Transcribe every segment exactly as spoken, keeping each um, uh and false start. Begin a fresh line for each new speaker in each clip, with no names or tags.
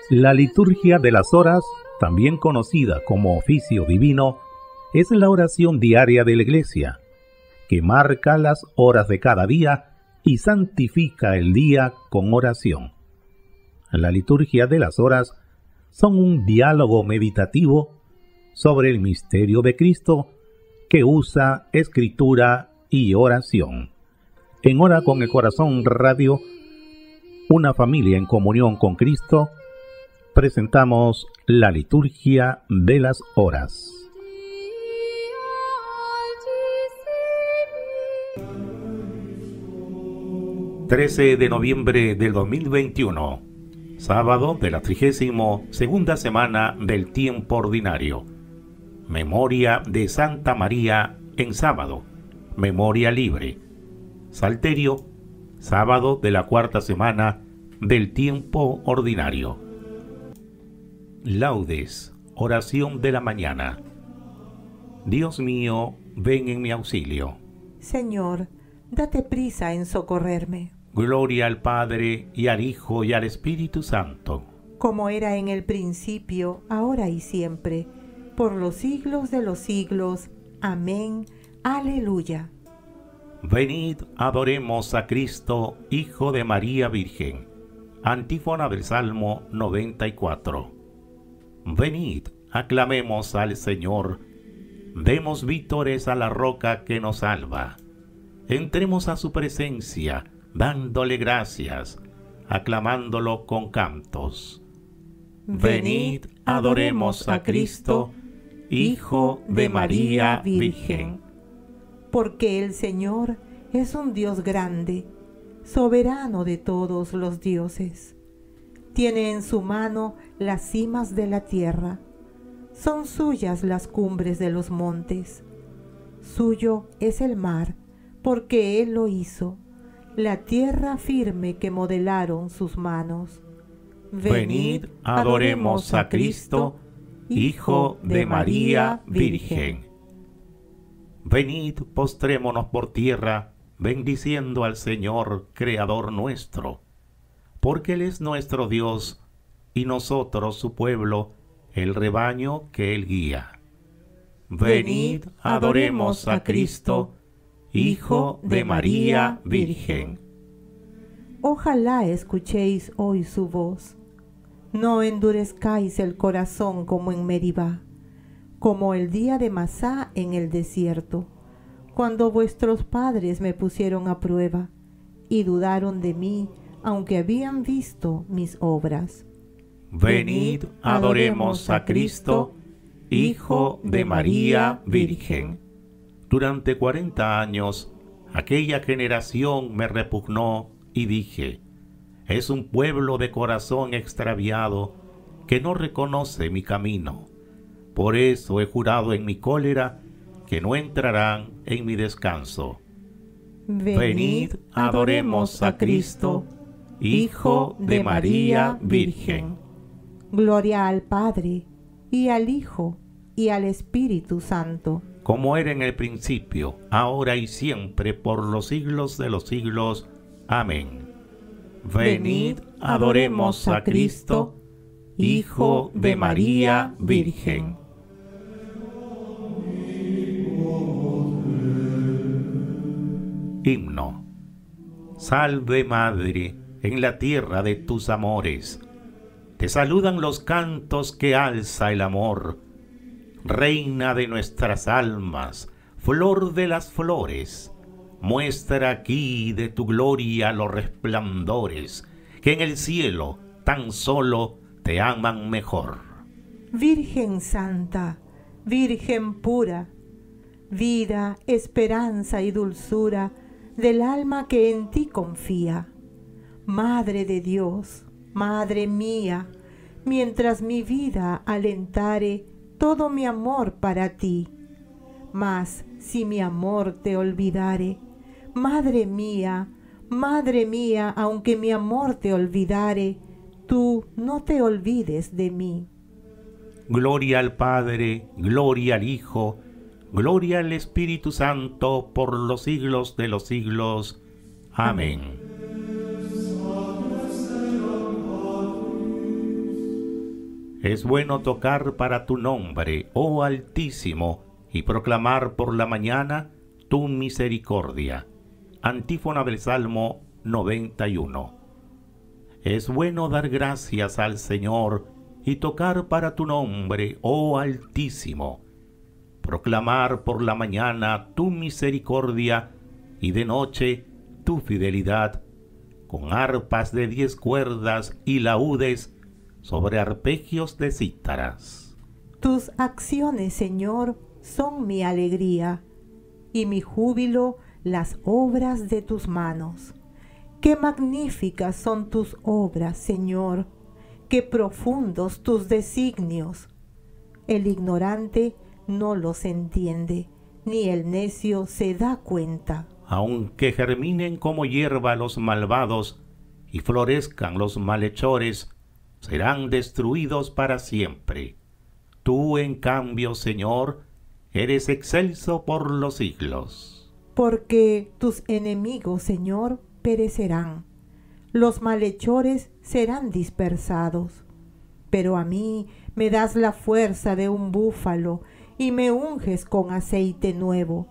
La liturgia de las horas, también conocida como oficio divino, es la oración diaria de la Iglesia, que marca las horas de cada día y santifica el día con oración. La liturgia de las horas son un diálogo meditativo sobre el misterio de Cristo que usa escritura y oración. En Hora con el Corazón Radio, una familia en comunión con Cristo, presentamos la liturgia de las horas. trece de noviembre del dos mil veintiuno, sábado de la trigésimo segunda semana del tiempo ordinario. Memoria de Santa María en sábado, memoria libre. Salterio, sábado de la cuarta semana del tiempo ordinario. Laudes, oración de la mañana. Dios mío, ven en mi auxilio.
Señor, date prisa en socorrerme.
Gloria al Padre, y al Hijo, y al Espíritu Santo.
Como era en el principio, ahora y siempre, por los siglos de los siglos. Amén. Aleluya.
Venid, adoremos a Cristo, Hijo de María Virgen. Antífona del Salmo noventa y cuatro. Venid, aclamemos al Señor, demos vítores a la roca que nos salva. Entremos a su presencia, dándole gracias, aclamándolo con cantos. Venid, adoremos a Cristo, Hijo de María Virgen.
Porque el Señor es un Dios grande, soberano de todos los dioses. Tiene en su mano las cimas de la tierra, son suyas las cumbres de los montes. Suyo es el mar, porque Él lo hizo, la tierra firme que modelaron sus manos.
Venid, adoremos a Cristo, Hijo de María Virgen. Venid, postrémonos por tierra, bendiciendo al Señor, Creador nuestro, porque Él es nuestro Dios, y nosotros su pueblo, el rebaño que Él guía. Venid, adoremos a Cristo, Hijo de María Virgen.
Ojalá escuchéis hoy su voz. No endurezcáis el corazón como en Meribá, como el día de Masá en el desierto, cuando vuestros padres me pusieron a prueba y dudaron de mí, aunque habían visto mis obras.
Venid, adoremos a Cristo, Hijo de María Virgen. Durante cuarenta años, aquella generación me repugnó y dije, es un pueblo de corazón extraviado que no reconoce mi camino. Por eso he jurado en mi cólera que no entrarán en mi descanso.
Venid,
Venid, adoremos a Cristo, Hijo de María Virgen.
Gloria al Padre, y al Hijo, y al Espíritu Santo.
Como era en el principio, ahora y siempre, por los siglos de los siglos. Amén. Venid, adoremos a Cristo, Hijo de María Virgen. Himno. Salve Madre, en la tierra de tus amores. Te saludan los cantos que alza el amor. Reina de nuestras almas, flor de las flores, muestra aquí de tu gloria los resplandores, que en el cielo tan solo te aman mejor.
Virgen Santa, Virgen pura, vida, esperanza y dulzura del alma que en ti confía. Madre de Dios, Madre mía, mientras mi vida alentare todo mi amor para ti. Mas si mi amor te olvidare, Madre mía, Madre mía, aunque mi amor te olvidare, tú no te olvides de mí.
Gloria al Padre, gloria al Hijo, gloria al Espíritu Santo, por los siglos de los siglos. Amén. Es bueno tocar para tu nombre, oh Altísimo, y proclamar por la mañana tu misericordia. Antífona del Salmo noventa y uno. Es bueno dar gracias al Señor y tocar para tu nombre, oh Altísimo. Proclamar por la mañana tu misericordia y de noche tu fidelidad, con arpas de diez cuerdas y laúdes sobre arpegios de cítaras.
Tus acciones, Señor, son mi alegría, y mi júbilo las obras de tus manos. Qué magníficas son tus obras, Señor, qué profundos tus designios. El ignorante no los entiende, ni el necio se da cuenta.
Aunque germinen como hierba los malvados y florezcan los malhechores, serán destruidos para siempre. Tú, en cambio, Señor, eres excelso por los siglos.
Porque tus enemigos, Señor, perecerán, los malhechores serán dispersados. Pero a mí me das la fuerza de un búfalo y me unges con aceite nuevo.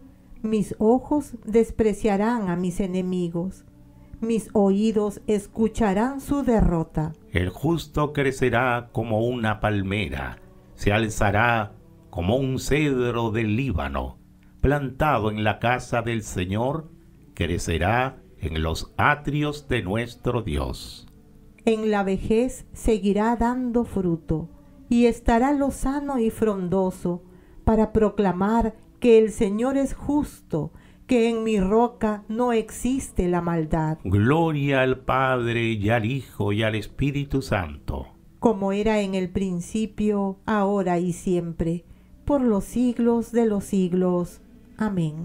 Mis ojos despreciarán a mis enemigos, mis oídos escucharán su derrota.
El justo crecerá como una palmera, se alzará como un cedro del Líbano, plantado en la casa del Señor, crecerá en los atrios de nuestro Dios.
En la vejez seguirá dando fruto, y estará lozano y frondoso, para proclamar que el Señor es justo, que en mi roca no existe la maldad.
Gloria al Padre, y al Hijo, y al Espíritu Santo.
Como era en el principio, ahora y siempre, por los siglos de los siglos. Amén.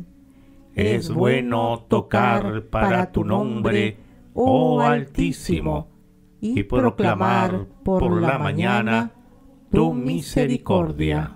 Es bueno tocar para tu nombre, oh Altísimo, y proclamar por la mañana tu misericordia.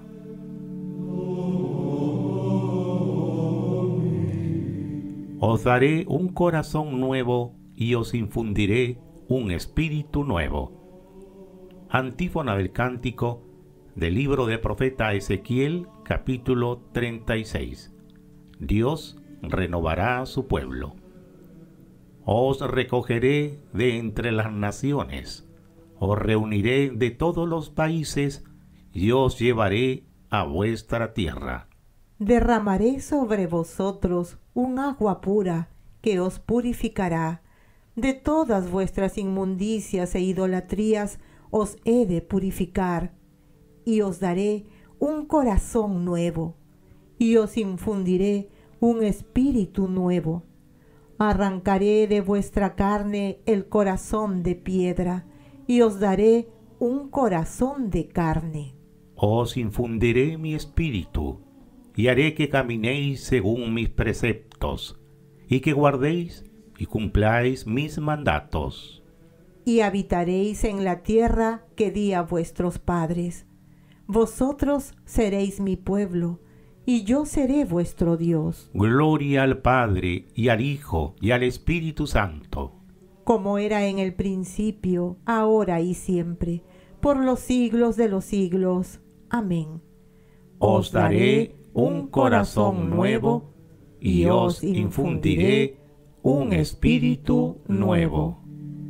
Os daré un corazón nuevo y os infundiré un espíritu nuevo. Antífona del Cántico del libro del profeta Ezequiel, capítulo treinta y seis. Dios renovará a su pueblo. Os recogeré de entre las naciones, os reuniré de todos los países y os llevaré a vuestra tierra.
Derramaré sobre vosotros un agua pura que os purificará. De todas vuestras inmundicias e idolatrías os he de purificar, y os daré un corazón nuevo, y os infundiré un espíritu nuevo. Arrancaré de vuestra carne el corazón de piedra, y os daré un corazón de carne.
Os infundiré mi espíritu, y haré que caminéis según mis preceptos, y que guardéis y cumpláis mis mandatos.
Y habitaréis en la tierra que di a vuestros padres. Vosotros seréis mi pueblo, y yo seré vuestro Dios.
Gloria al Padre, y al Hijo, y al Espíritu Santo.
Como era en el principio, ahora y siempre, por los siglos de los siglos. Amén.
Os daré un corazón nuevo, y os infundiré un espíritu nuevo.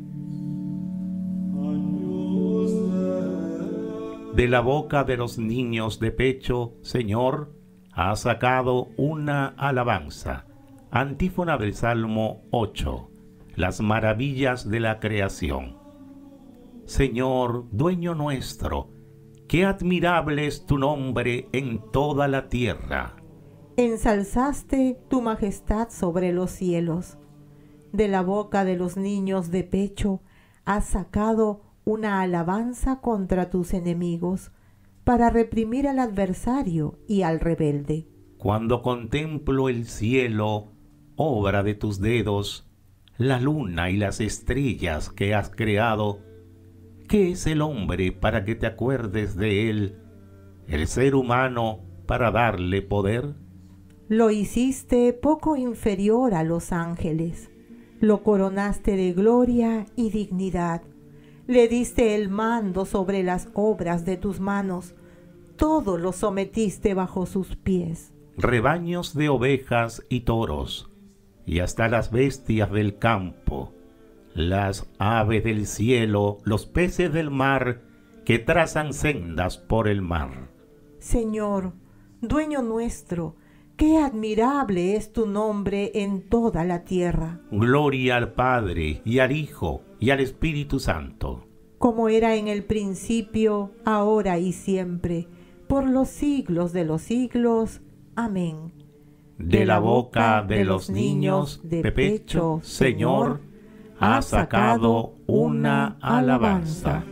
De la boca de los niños de pecho, Señor, ha sacado una alabanza. Antífona del Salmo ocho. Las maravillas de la creación. Señor, dueño nuestro, qué admirable es tu nombre en toda la tierra.
Ensalzaste tu majestad sobre los cielos. De la boca de los niños de pecho has sacado una alabanza contra tus enemigos, para reprimir al adversario y al rebelde.
Cuando contemplo el cielo, obra de tus dedos, la luna y las estrellas que has creado, ¿qué es el hombre para que te acuerdes de él, el ser humano para darle poder?
Lo hiciste poco inferior a los ángeles, lo coronaste de gloria y dignidad, Le diste el mando sobre las obras de tus manos, todo lo sometiste bajo sus pies.
Rebaños de ovejas y toros, y hasta las bestias del campo, las aves del cielo, los peces del mar, que trazan sendas por el mar.
Señor, dueño nuestro, qué admirable es tu nombre en toda la tierra.
Gloria al Padre, y al Hijo, y al Espíritu Santo.
Como era en el principio, ahora y siempre, por los siglos de los siglos. Amén.
De la boca de los niños de pecho, Señor, ha sacado una alabanza.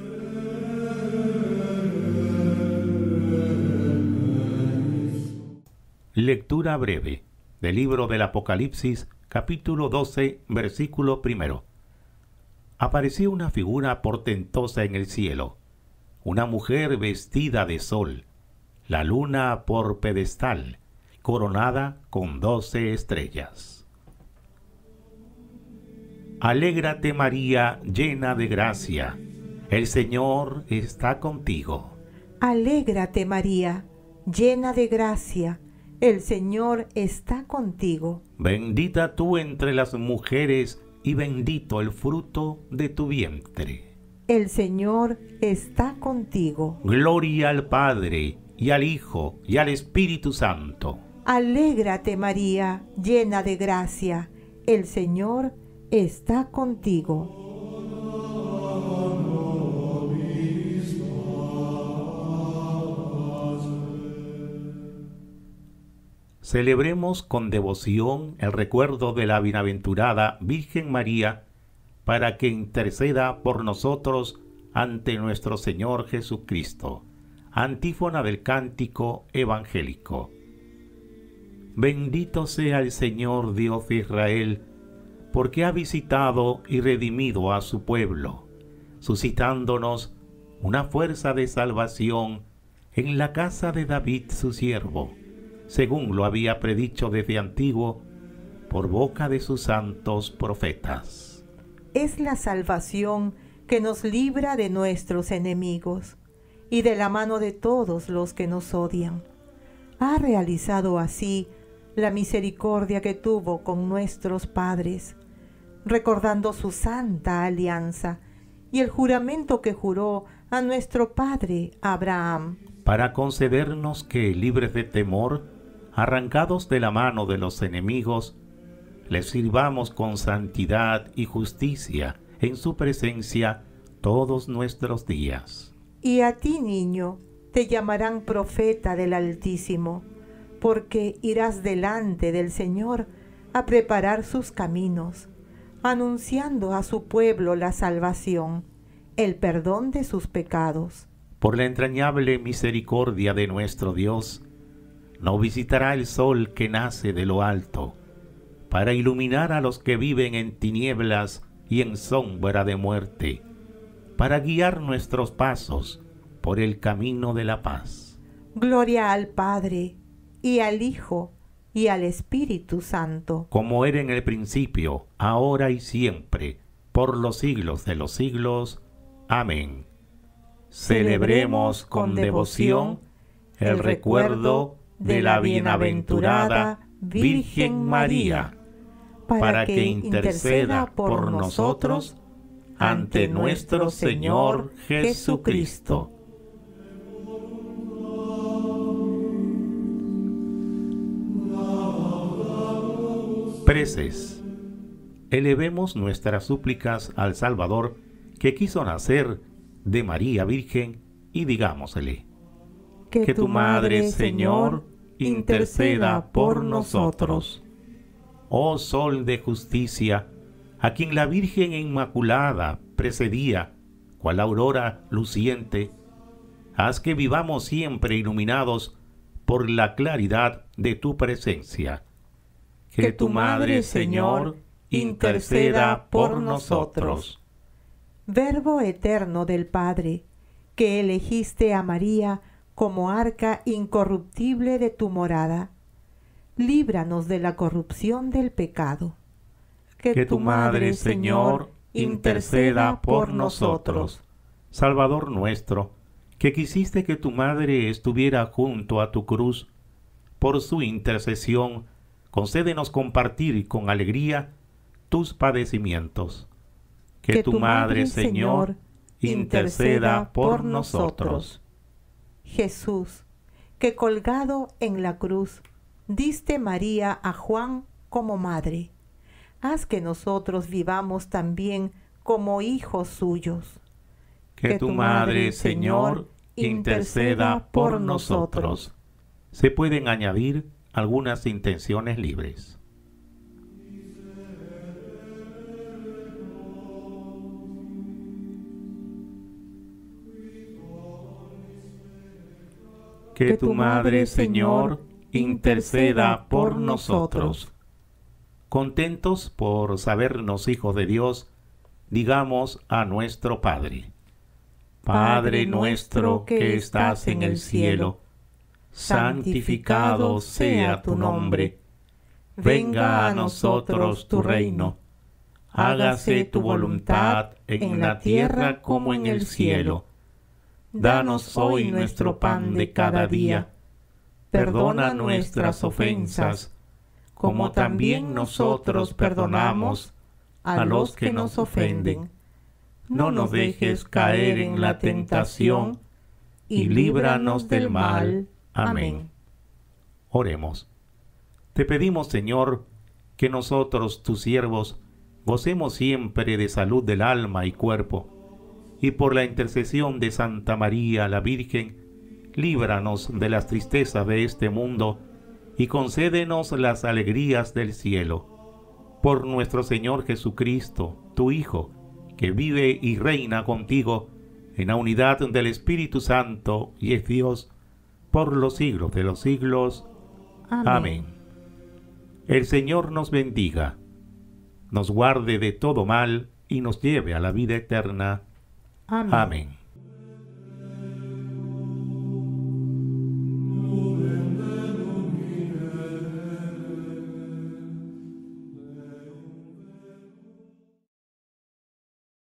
Lectura breve del libro del Apocalipsis, capítulo doce, versículo primero. Apareció una figura portentosa en el cielo, una mujer vestida de sol, la luna por pedestal, coronada con doce estrellas. Alégrate, María, llena de gracia, el Señor está contigo.
Alégrate, María, llena de gracia, el Señor está contigo.
Bendita tú entre las mujeres, y bendito el fruto de tu vientre.
El Señor está contigo.
Gloria al Padre, y al Hijo, y al Espíritu Santo.
Alégrate, María, llena de gracia, el Señor está contigo.
Celebremos con devoción el recuerdo de la bienaventurada Virgen María, para que interceda por nosotros ante nuestro Señor Jesucristo. Antífona del cántico evangélico. Bendito sea el Señor Dios de Israel, porque ha visitado y redimido a su pueblo, suscitándonos una fuerza de salvación en la casa de David su siervo, según lo había predicho desde antiguo por boca de sus santos profetas.
Es la salvación que nos libra de nuestros enemigos y de la mano de todos los que nos odian. Ha realizado así la misericordia que tuvo con nuestros padres, recordando su santa alianza y el juramento que juró a nuestro padre Abraham,
para concedernos que, libres de temor, arrancados de la mano de los enemigos, les sirvamos con santidad y justicia en su presencia todos nuestros días.
Y a ti, niño, te llamarán profeta del Altísimo, porque irás delante del Señor a preparar sus caminos, anunciando a su pueblo la salvación, el perdón de sus pecados.
Por la entrañable misericordia de nuestro Dios, no visitará el sol que nace de lo alto, para iluminar a los que viven en tinieblas y en sombra de muerte, para guiar nuestros pasos por el camino de la paz.
Gloria al Padre, y al Hijo, y al Espíritu Santo.
Como era en el principio, ahora y siempre, por los siglos de los siglos. Amén. Celebremos con devoción el recuerdo de la bienaventurada Virgen María, para que interceda por nosotros ante nuestro Señor Jesucristo. Preces. Elevemos nuestras súplicas al Salvador, que quiso nacer de María Virgen, y digámosle:
Que, que tu Madre, Señor, interceda por nosotros.
Oh Sol de justicia, a quien la Virgen Inmaculada precedía, cual aurora luciente, haz que vivamos siempre iluminados por la claridad de tu presencia. Que, que tu Madre, Señor, interceda por nosotros.
Verbo eterno del Padre, que elegiste a María como arca incorruptible de tu morada, líbranos de la corrupción del pecado.
Que, que tu Madre, Señor, interceda por nosotros. Salvador nuestro, que quisiste que tu madre estuviera junto a tu cruz, por su intercesión, concédenos compartir con alegría tus padecimientos. Que, que tu, tu madre, Señor, interceda por nosotros.
Jesús, que colgado en la cruz, diste María a Juan como madre, haz que nosotros vivamos también como hijos suyos.
Que, que tu madre, Señor, interceda por nosotros. Se pueden añadir algunas intenciones libres. Que tu madre, Señor, interceda por nosotros. Contentos por sabernos hijos de Dios, digamos a nuestro Padre: Padre nuestro que estás en el cielo, santificado sea tu nombre. Venga a nosotros tu reino. Hágase tu voluntad en la tierra como en el cielo. Danos hoy nuestro pan de cada día. Perdona nuestras ofensas, como también nosotros perdonamos a los que nos ofenden. No nos dejes caer en la tentación, y líbranos del mal. Amén. Oremos. Te pedimos, Señor, que nosotros, tus siervos, gocemos siempre de salud del alma y cuerpo, y por la intercesión de Santa María la Virgen, líbranos de las tristezas de este mundo y concédenos las alegrías del cielo. Por nuestro Señor Jesucristo, tu Hijo, que vive y reina contigo en la unidad del Espíritu Santo y es Dios por los siglos de los siglos. Amén. Amén. El Señor nos bendiga, nos guarde de todo mal y nos lleve a la vida eterna. Amén. Amén.